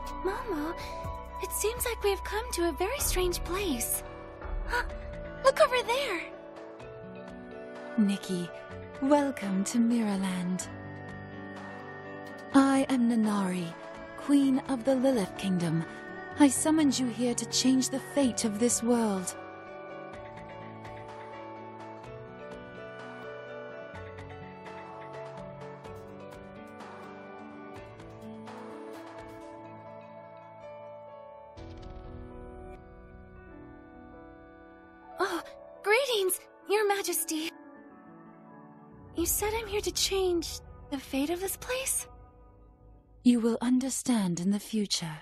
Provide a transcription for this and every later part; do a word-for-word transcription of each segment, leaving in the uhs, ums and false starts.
Momo, it seems like we've come to a very strange place. Huh, look over there! Nikki, welcome to Mirrorland. I am Nanari, Queen of the Lilith Kingdom. I summoned you here to change the fate of this world. Oh, greetings, Your Majesty. You said I'm here to change the fate of this place? You will understand in the future.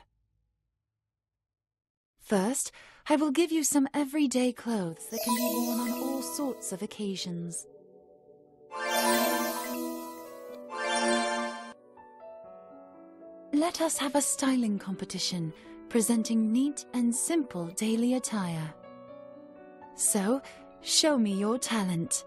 First, I will give you some everyday clothes that can be worn on all sorts of occasions. Let us have a styling competition, presenting neat and simple daily attire. So, show me your talent.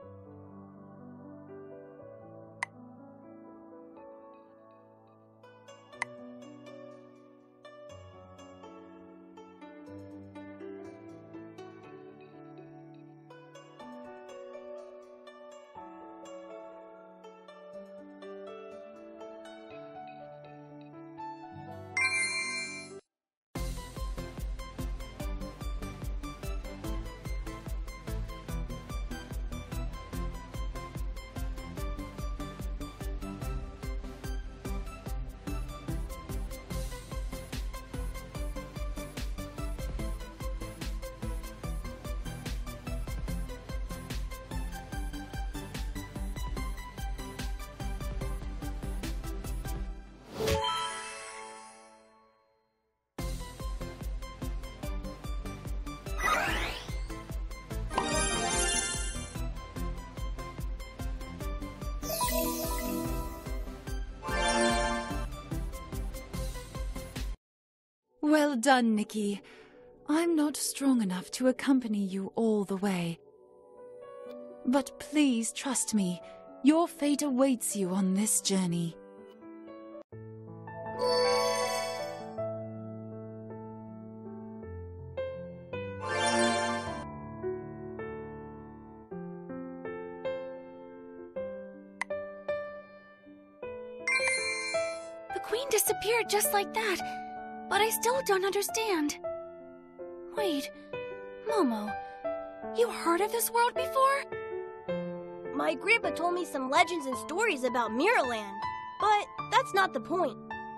Well done, Nikki. I'm not strong enough to accompany you all the way. But please trust me, your fate awaits you on this journey. The Queen disappeared just like that. But I still don't understand. Wait, Momo, you heard of this world before? My grandpa told me some legends and stories about Mirrorland, but that's not the point.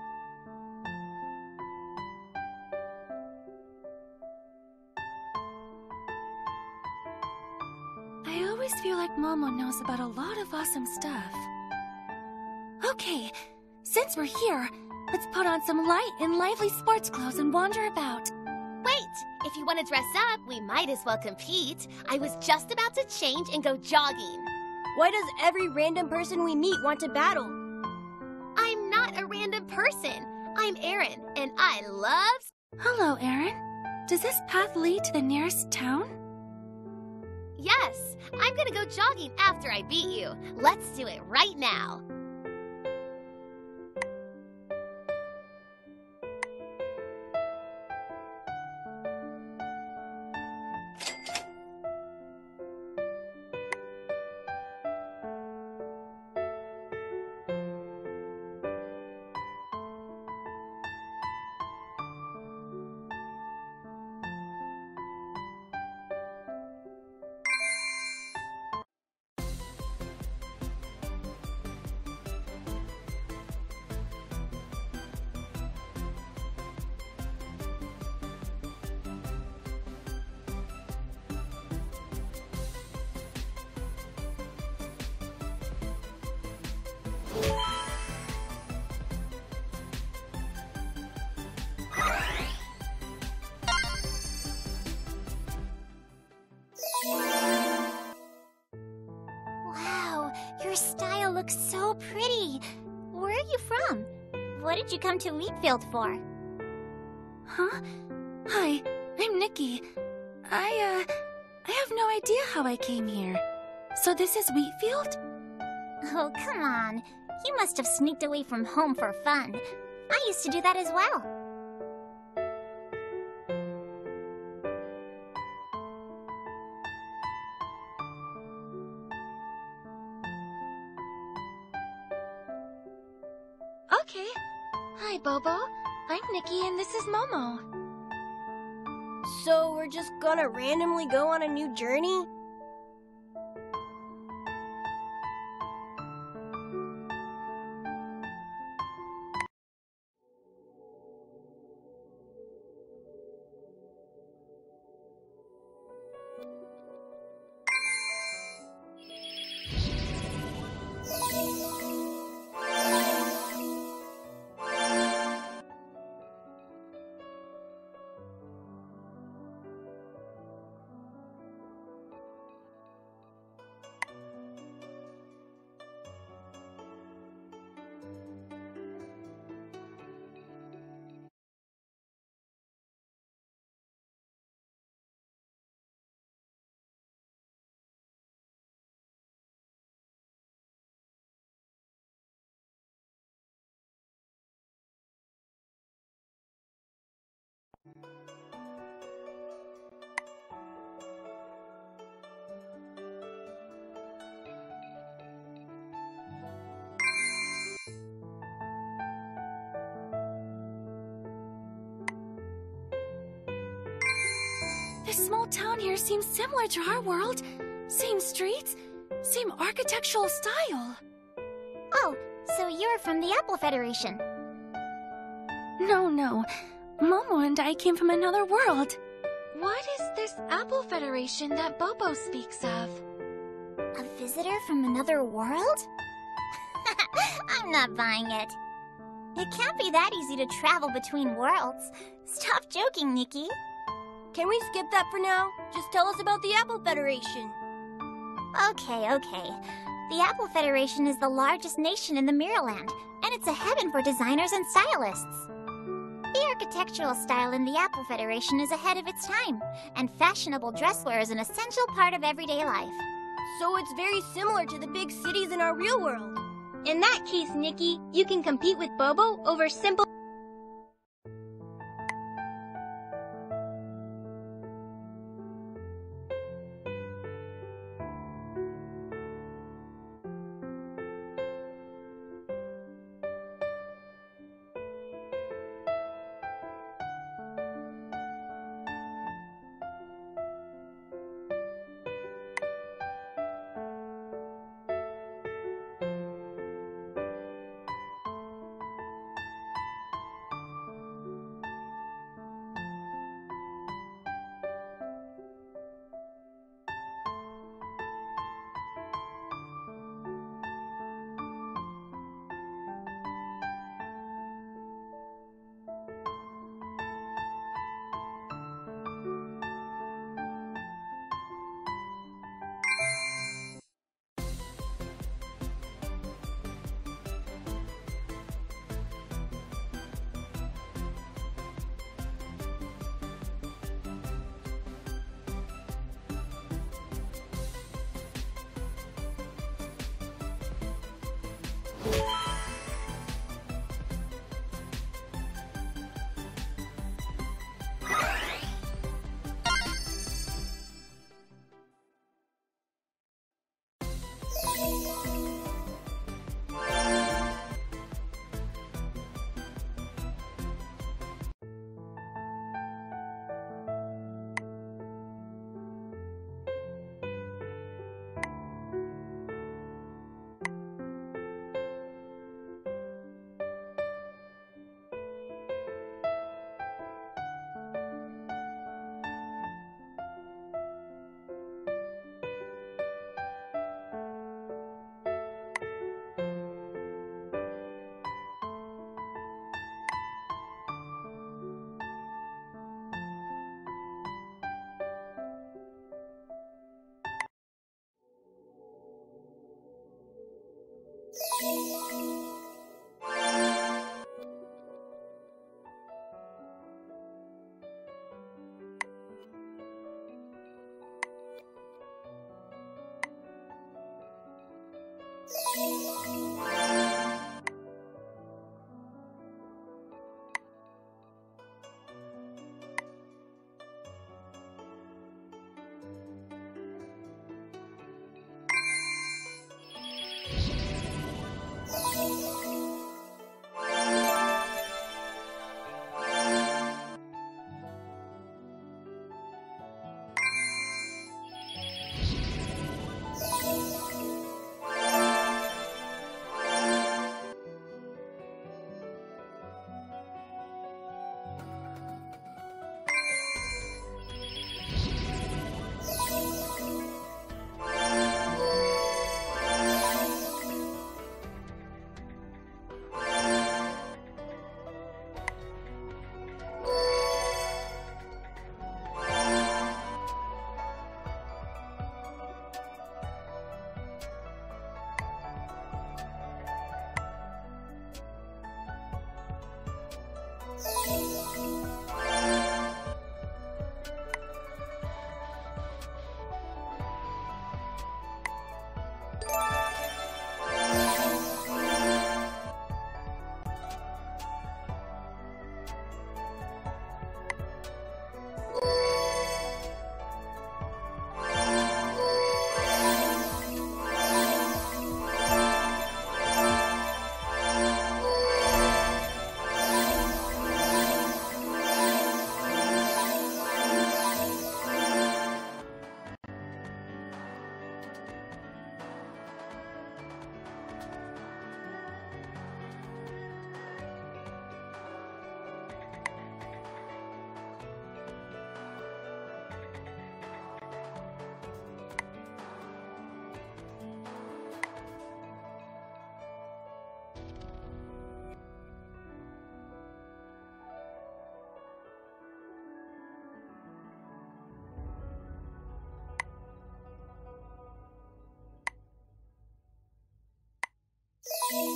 I always feel like Momo knows about a lot of awesome stuff. Okay, since we're here, let's put on some light and lively sports clothes and wander about. Wait! If you want to dress up, we might as well compete. I was just about to change and go jogging. Why does every random person we meet want to battle? I'm not a random person. I'm Aaron, and I love... Hello, Aaron. Does this path lead to the nearest town? Yes, I'm gonna go jogging after I beat you. Let's do it right now. Your style looks so pretty. Where are you from? What did you come to Wheatfield for? Huh? Hi, I'm Nikki. I, uh, I have no idea how I came here. So this is Wheatfield? Oh, come on. You must have sneaked away from home for fun. I used to do that as well. Okay. Hi, Bobo. I'm Nikki and this is Momo. So we're just gonna randomly go on a new journey? This small town here seems similar to our world. Same streets, same architectural style. Oh, so you're from the Apple Federation. No, no. Momo and I came from another world. What is this Apple Federation that Bobo speaks of? A visitor from another world? I'm not buying it. It can't be that easy to travel between worlds. Stop joking, Nikki. Can we skip that for now? Just tell us about the Apple Federation. Okay, okay. The Apple Federation is the largest nation in the Mirrorland, and it's a heaven for designers and stylists. The architectural style in the Apple Federation is ahead of its time, and fashionable dresswear is an essential part of everyday life. So it's very similar to the big cities in our real world. In that case, Nikki, you can compete with Bobo over simple...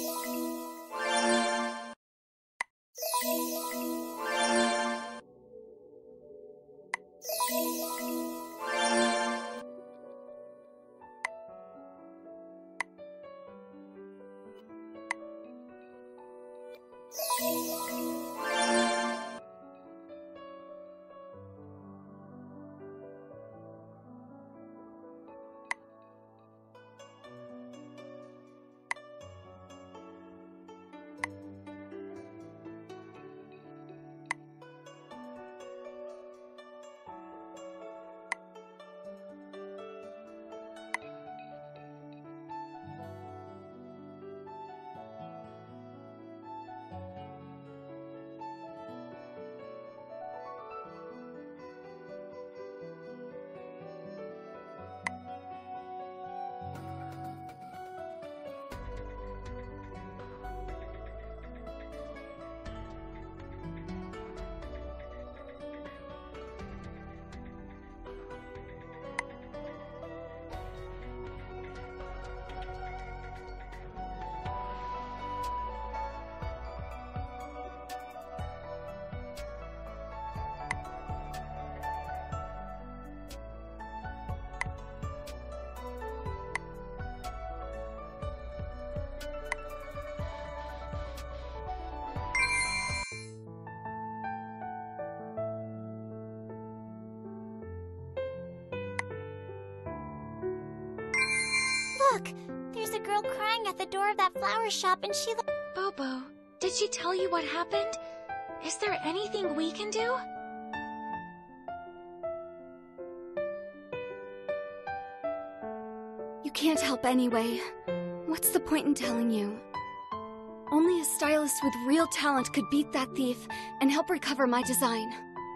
Look! There's a girl crying at the door of that flower shop and she... Bobo, did she tell you what happened? Is there anything we can do? You can't help anyway. What's the point in telling you? Only a stylist with real talent could beat that thief and help recover my design.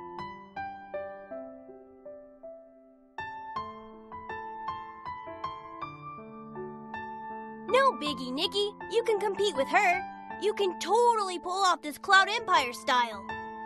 No biggie, Nikki. You can compete with her. You can totally pull off this Cloud Empire style.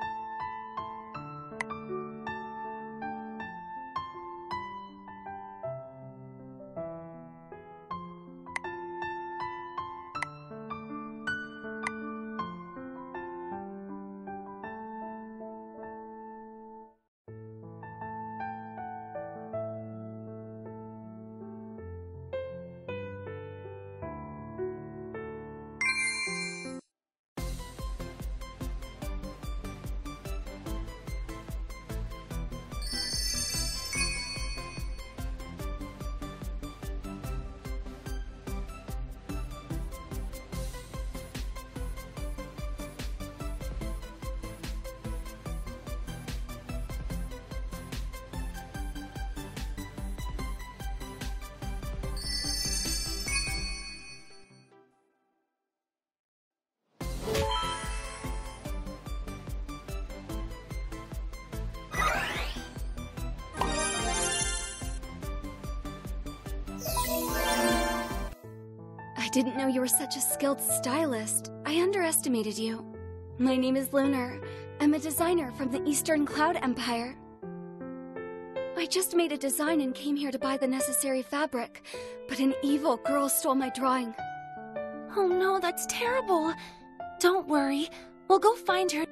I didn't know you were such a skilled stylist. I underestimated you. My name is Lunar. I'm a designer from the Eastern Cloud Empire. I just made a design and came here to buy the necessary fabric, but an evil girl stole my drawing. Oh no, that's terrible. Don't worry. We'll go find her.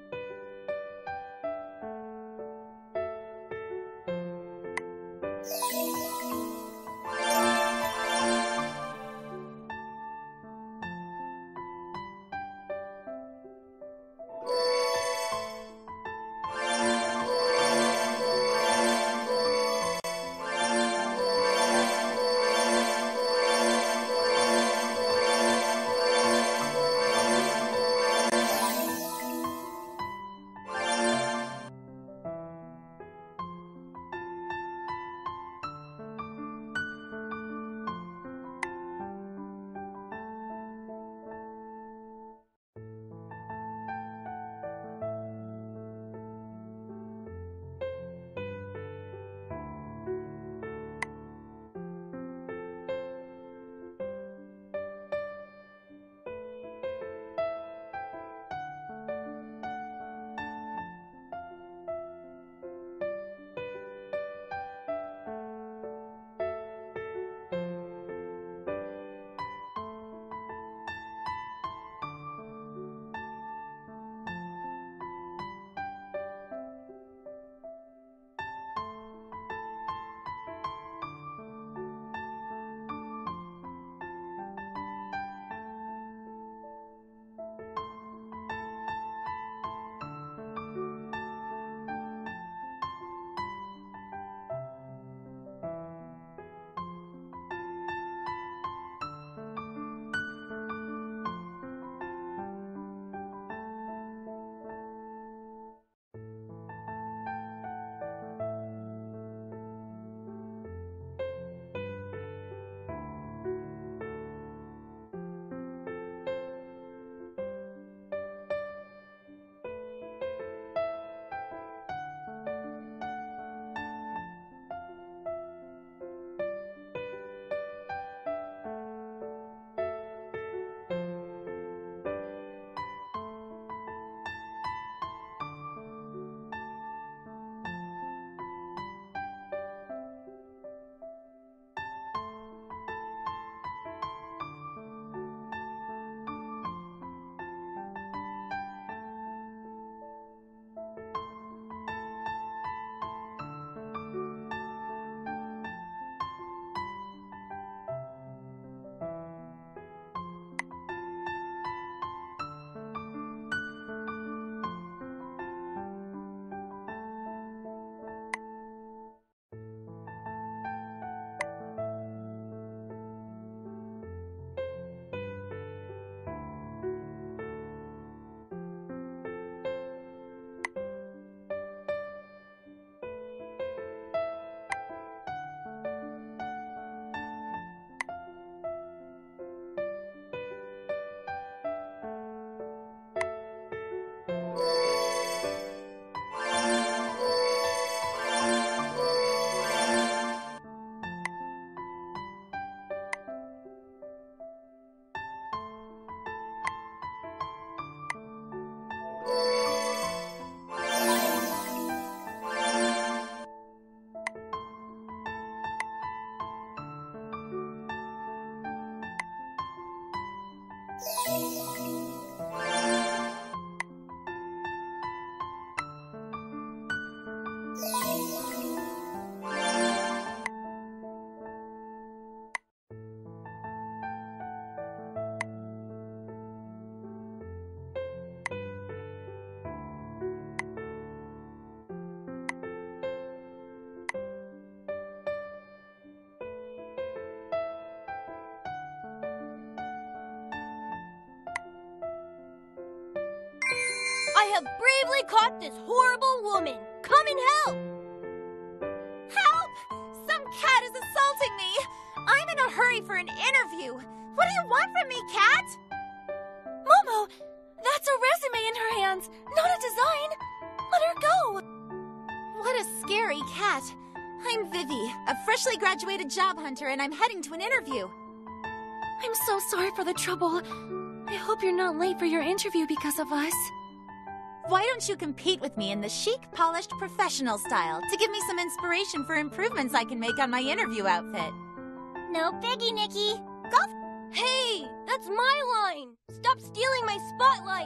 I have bravely caught this horrible woman. Come and help! Help! Some cat is assaulting me! I'm in a hurry for an interview. What do you want from me, cat? Momo, that's a resume in her hands, not a design. Let her go. What a scary cat. I'm Vivi, a freshly graduated job hunter, and I'm heading to an interview. I'm so sorry for the trouble. I hope you're not late for your interview because of us. Why don't you compete with me in the chic, polished, professional style to give me some inspiration for improvements I can make on my interview outfit? No biggie, Nikki. Hey, that's my line! Stop stealing my spotlight!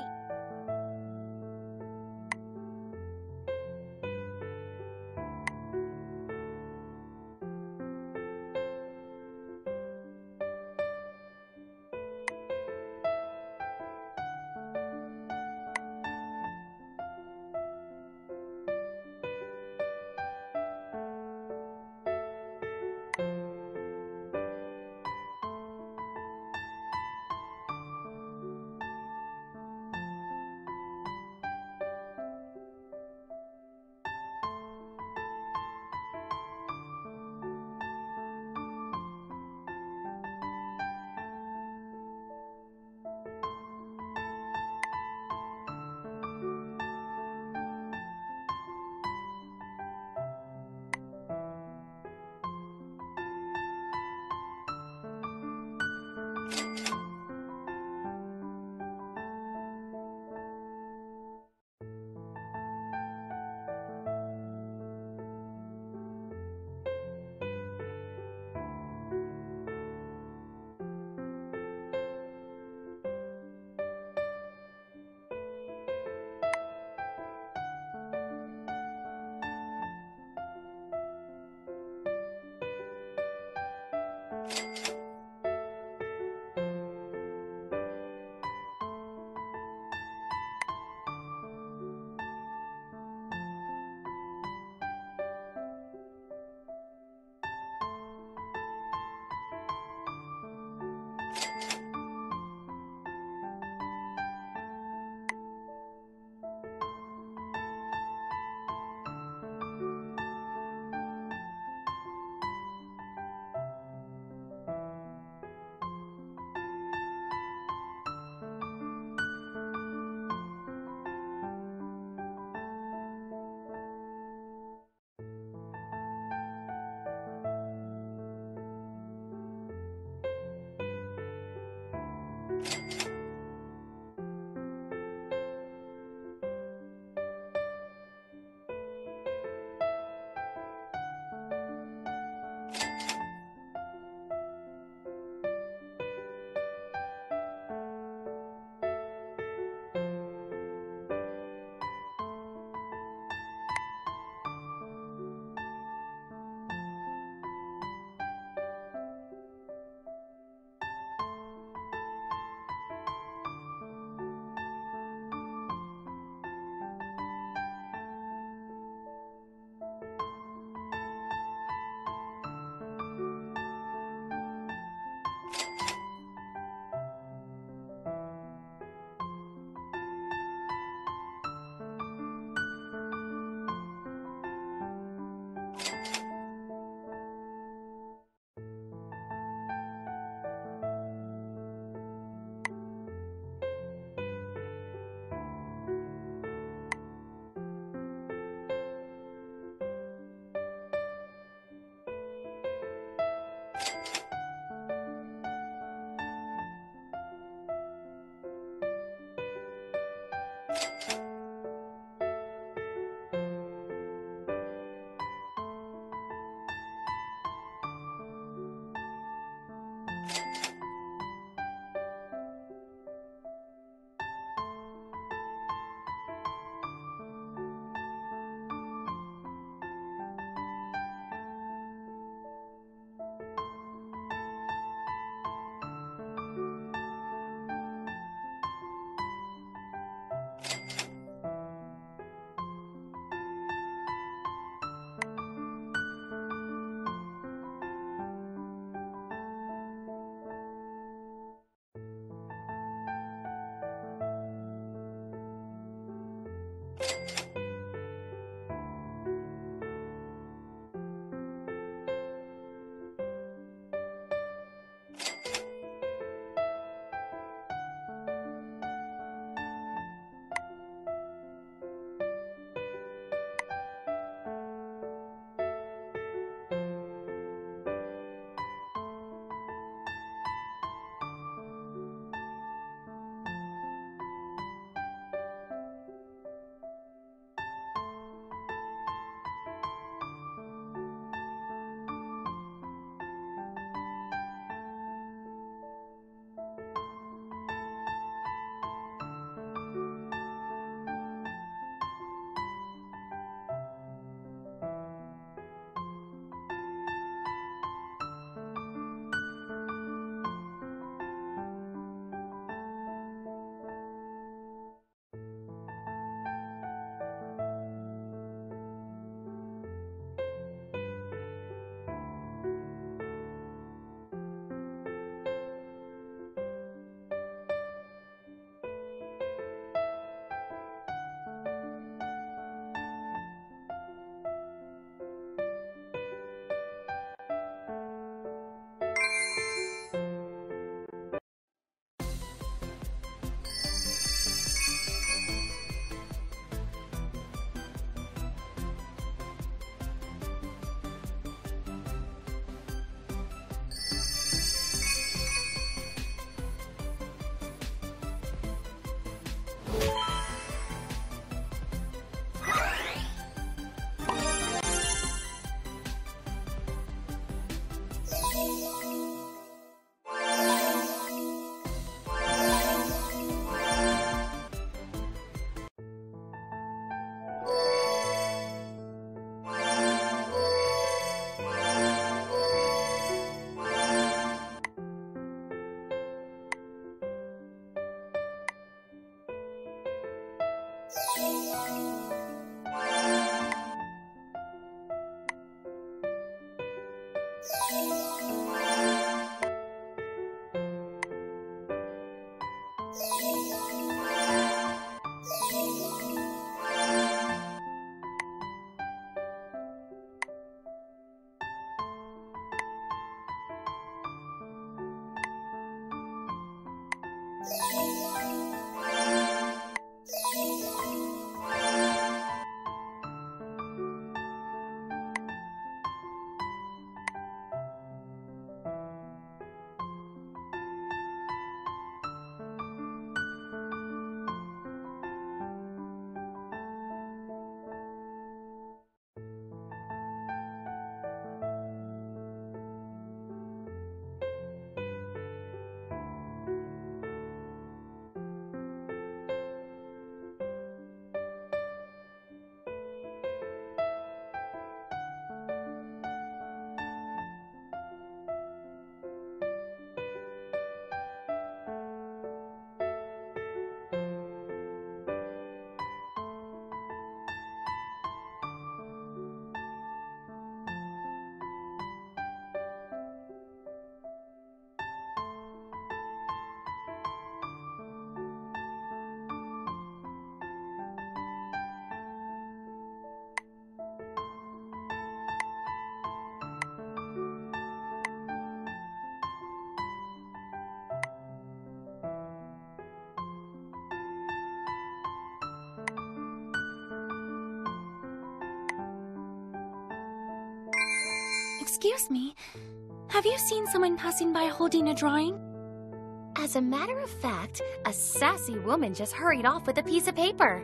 Excuse me, have you seen someone passing by holding a drawing? As a matter of fact, a sassy woman just hurried off with a piece of paper.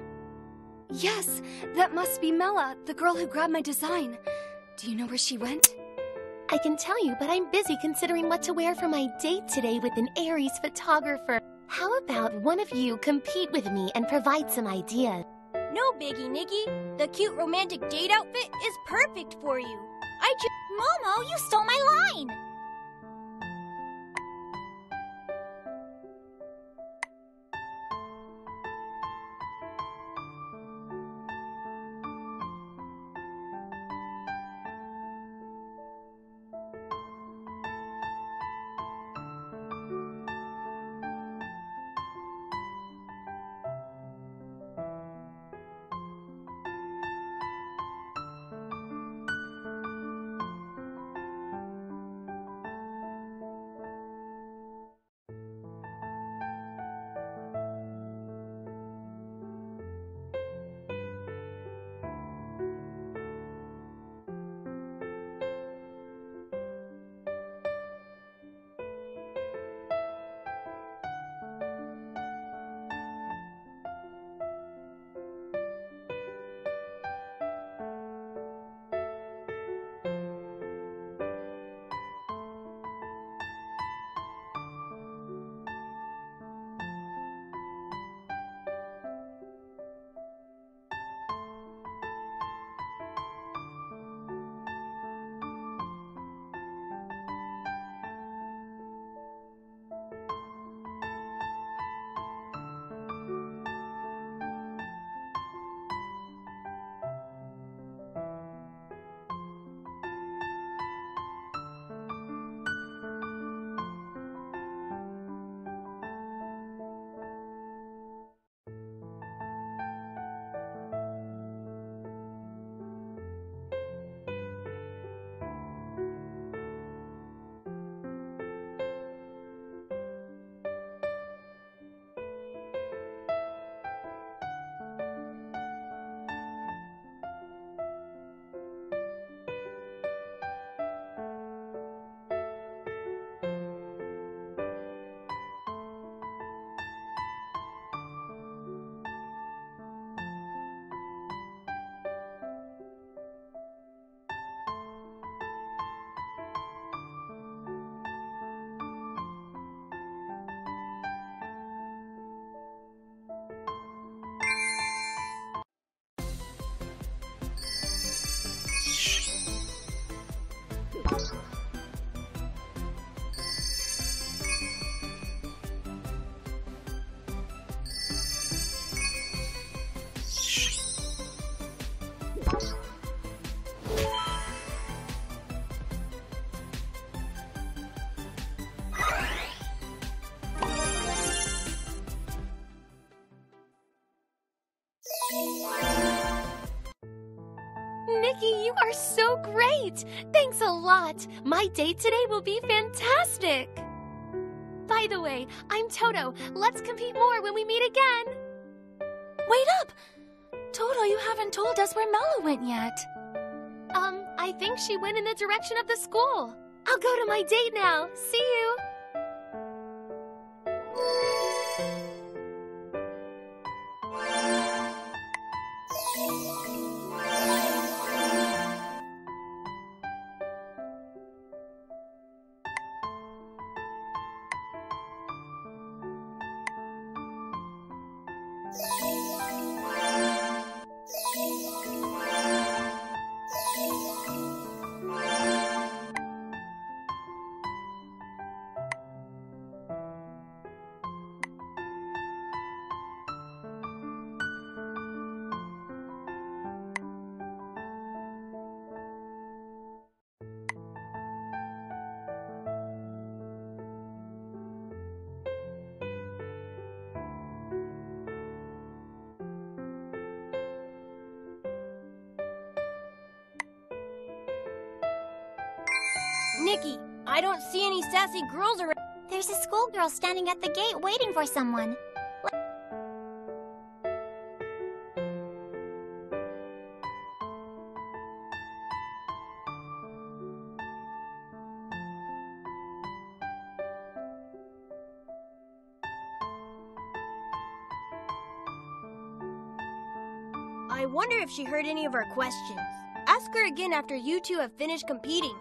Yes, that must be Mela, the girl who grabbed my design. Do you know where she went? I can tell you, but I'm busy considering what to wear for my date today with an Aries photographer. How about one of you compete with me and provide some ideas? No biggie, Nikki. The cute romantic date outfit is perfect for you. I just... Momo, you stole my line! Nikki, you are so great! Thanks a lot! My date today will be fantastic! By the way, I'm Toto. Let's compete more when we meet again! Wait up! Toto, you haven't told us where Mello went yet. Um, I think she went in the direction of the school. I'll go to my date now. See you! Nikki, I don't see any sassy girls around. There's a schoolgirl standing at the gate waiting for someone. I wonder if she heard any of our questions. Ask her again after you two have finished competing.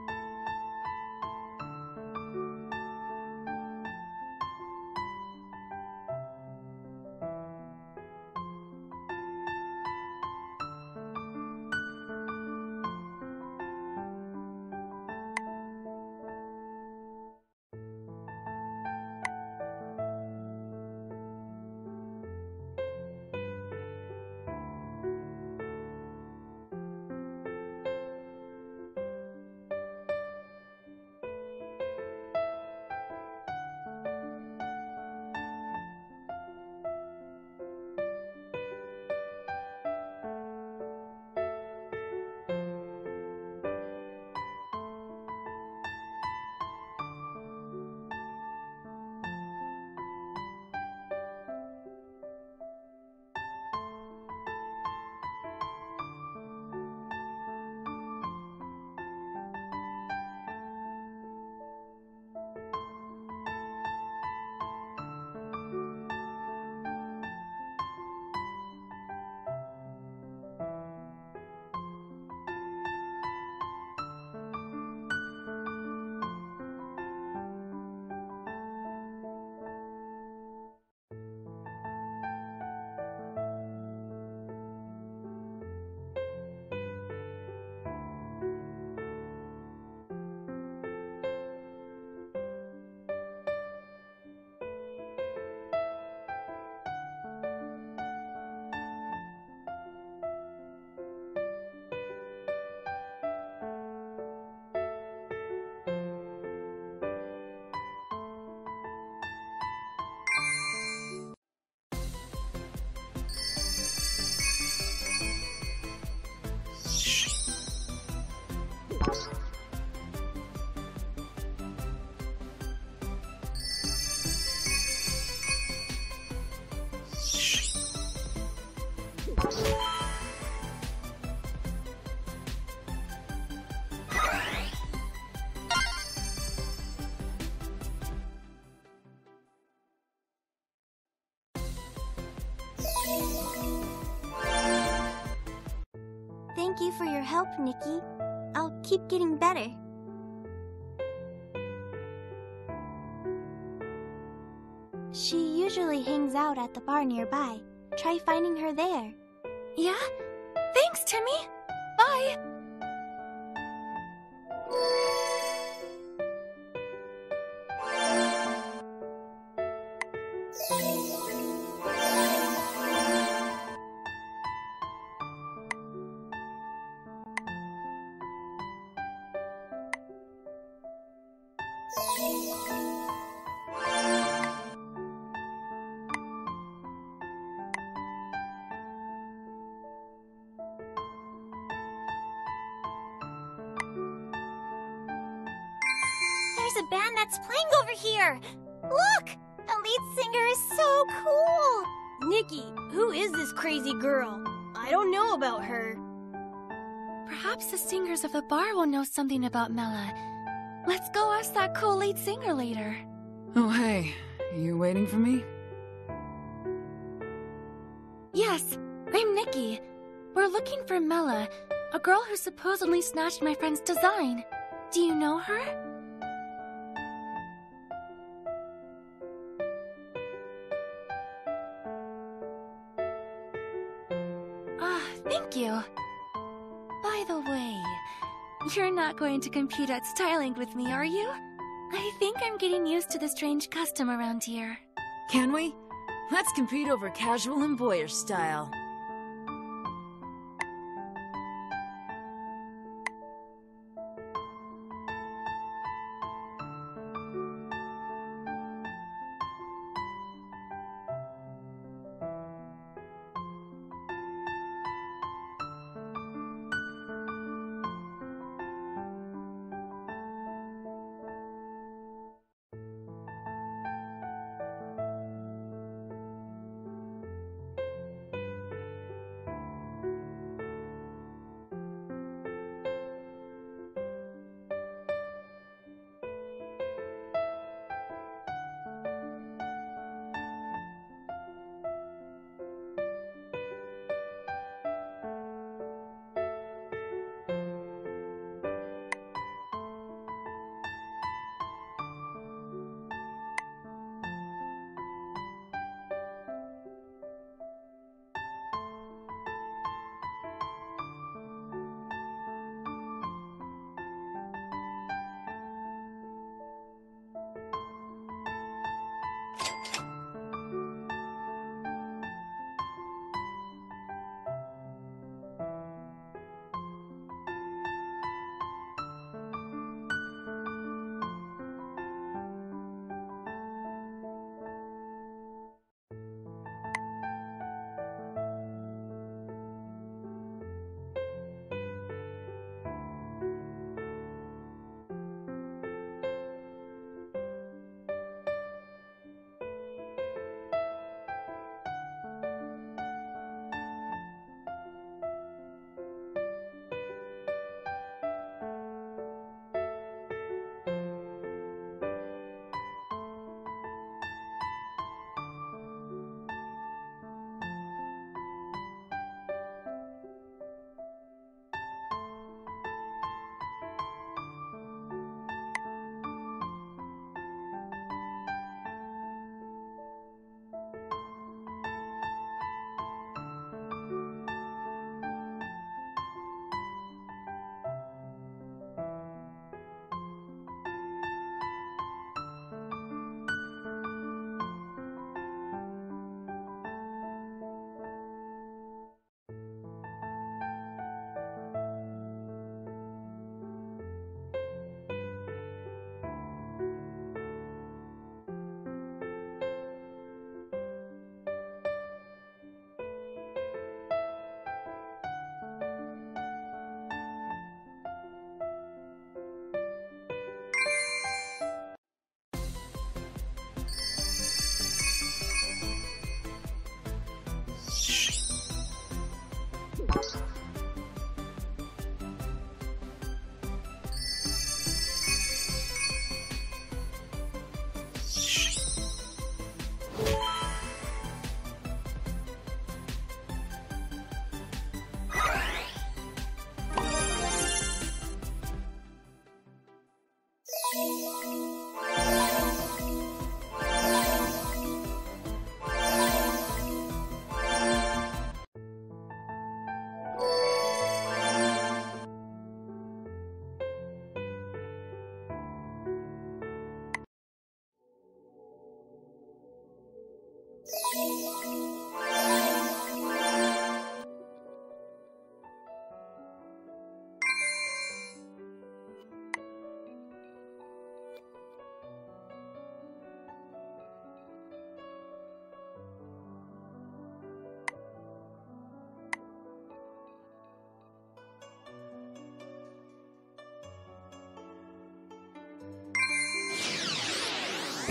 Thank you for your help, Nikki. I'll keep getting better. She usually hangs out at the bar nearby. Try finding her there. Yeah? Thanks, Timmy. Bye. There's a band that's playing over here! Look! The lead singer is so cool! Nikki, who is this crazy girl? I don't know about her. Perhaps the singers of the bar will know something about Mela. Let's go ask that cool lead singer later. Oh, hey. You waiting for me? Yes, I'm Nikki. We're looking for Mela, a girl who supposedly snatched my friend's design. Do you know her? Ah, thank you. By the way, you're not going to compete at styling with me, are you? I think I'm getting used to the strange custom around here. Can we? Let's compete over casual and boyish style.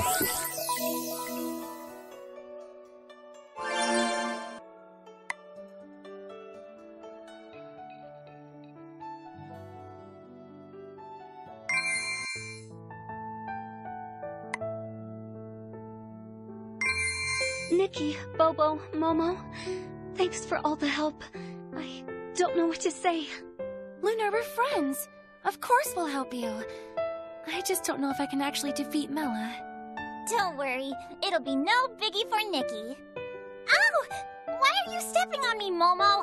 Nikki, Bobo, Momo, thanks for all the help. I don't know what to say. Luna, we're friends. Of course we'll help you. I just don't know if I can actually defeat Mela. Don't worry, it'll be no biggie for Nikki. Ow! Why are you stepping on me, Momo?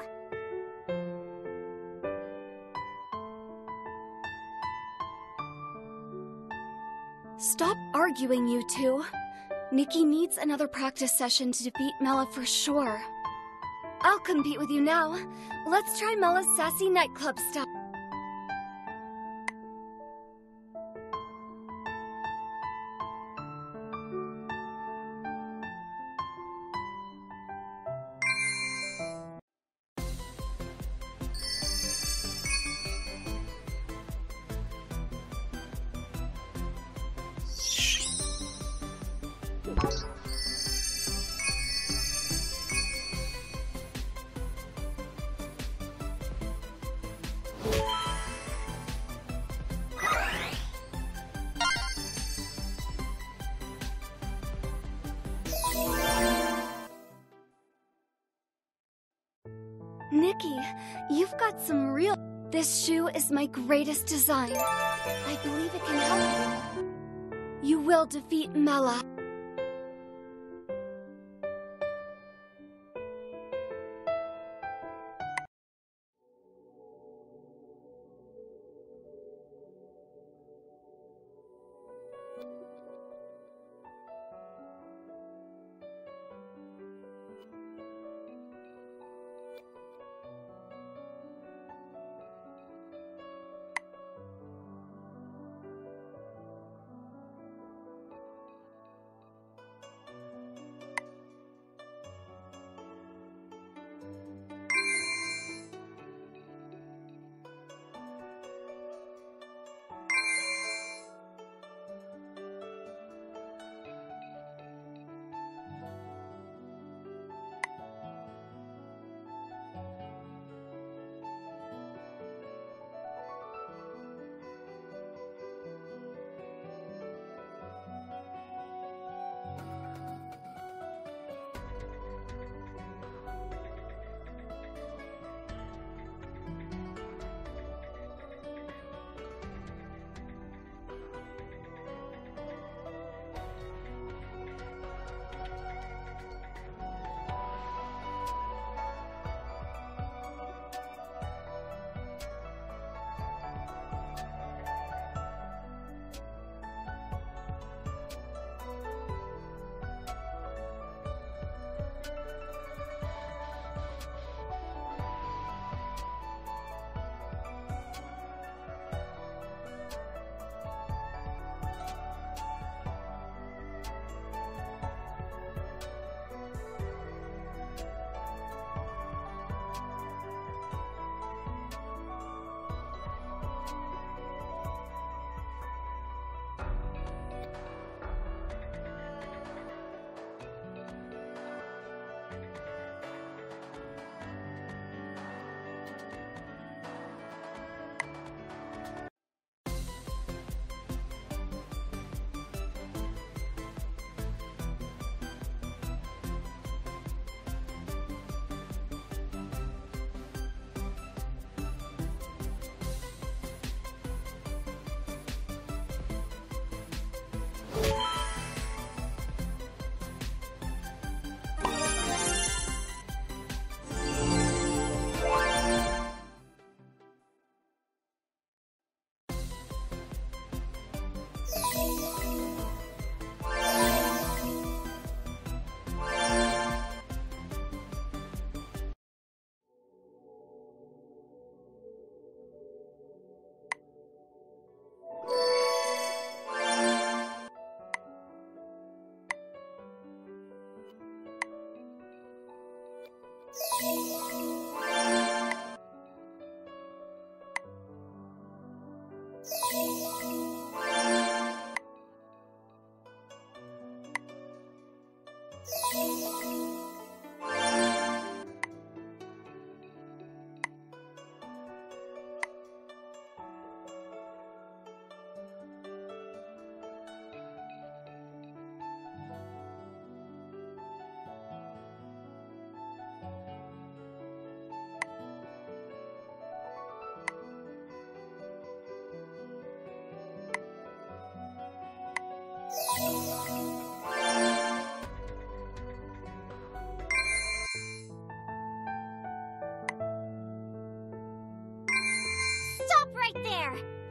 Stop arguing, you two. Nikki needs another practice session to defeat Mela for sure. I'll compete with you now. Let's try Mela's sassy nightclub style. Nikki, you've got some real... This shoe is my greatest design. I believe it can help you. You will defeat Mela.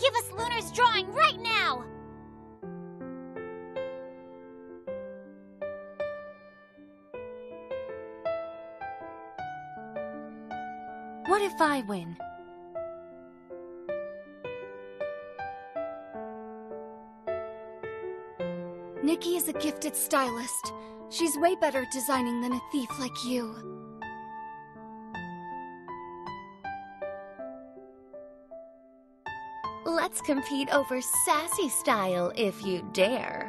Give us Lunar's drawing right now! What if I win? Nikki is a gifted stylist. She's way better at designing than a thief like you. Let's compete over sassy style if you dare.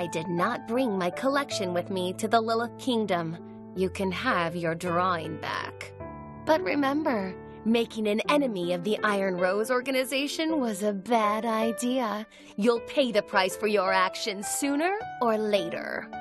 did not bring my collection with me to the Lilith Kingdom. You can have your drawing back. But remember, making an enemy of the Iron Rose organization was a bad idea. You'll pay the price for your actions sooner or later.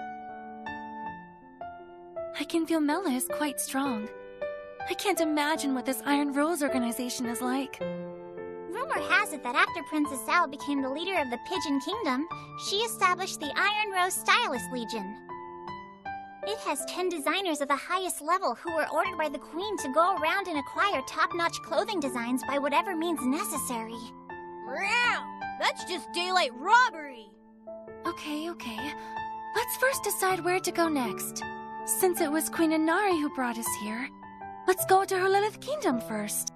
I can feel Mela is quite strong. I can't imagine what this Iron Rose organization is like. Rumor has it that after Princess Al became the leader of the Pigeon Kingdom, she established the Iron Rose Stylist Legion. It has ten designers of the highest level who were ordered by the Queen to go around and acquire top-notch clothing designs by whatever means necessary. Meow! That's just daylight robbery! Okay, okay. Let's first decide where to go next. Since it was Queen Inari who brought us here, let's go to her Lilith Kingdom first.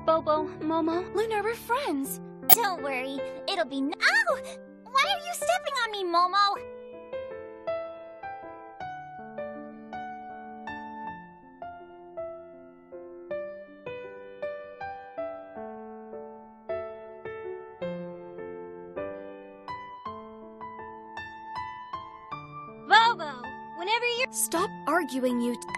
Bobo, Momo. Luna, we're friends. Don't worry, it'll be n- Ow! Why are you stepping on me, Momo? Bobo, whenever you're... Stop arguing, you... T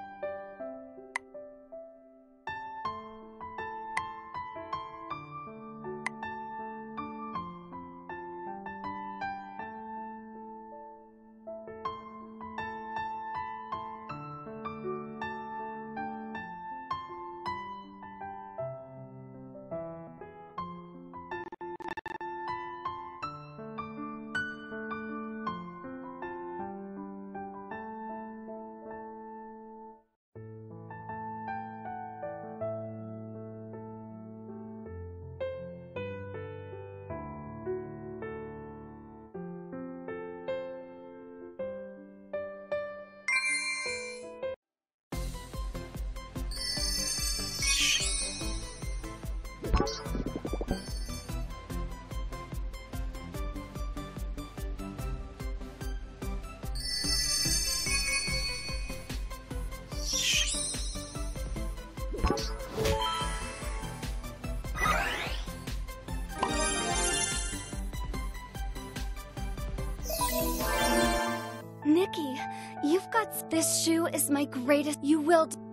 Nikki, you've got... s- This shoe is my greatest... You will... d-